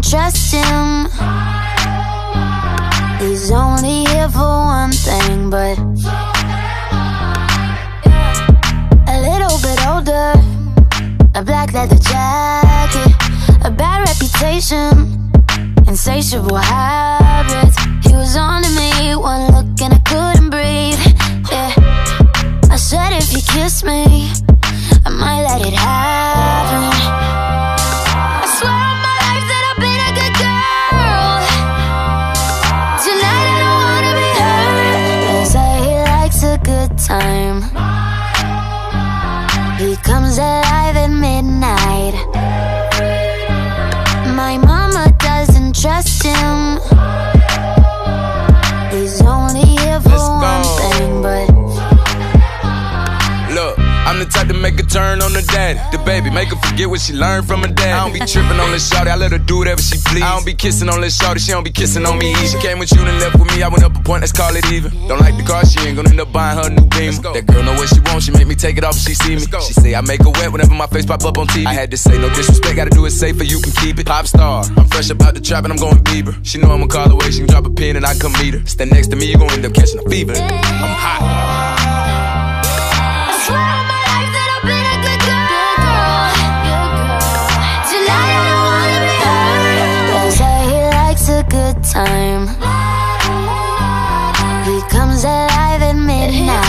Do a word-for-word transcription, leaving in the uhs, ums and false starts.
trust him. He's only here for one thing, but a little bit older, a black leather jacket, a bad reputation, insatiable habits. He was on to me, one look and I couldn't breathe. Yeah, I said if you kiss me, I might let it happen. I swear on my life that I've been a good girl. Tonight I don't wanna be hurt. They say he likes a good time. He comes alive at midnight. My mama doesn't trust him. He's only here for one thing, but look, I'm the type to make a turn on the daddy. The baby, make her forget what she learned from her dad. I don't be tripping on this shawty, I let her do whatever she please. I don't be kissing on this shawty, she don't be kissing on me either. She came with you and left with me, I went up a point, let's call it even. Don't like the car, she ain't gonna end up buying her a new Beamer. That girl know what she wants, she make me take it off if she see me. She say I make her wet whenever my face pop up on T V. I had to say no disrespect, gotta do it safer, you can keep it. Pop star, I'm fresh about the trap and I'm going Bieber. She know I'ma call away, she can drop a pin and I come meet her. Stand next to me, you gon' end up catching a fever. I'm hot. Good time. He comes alive at midnight.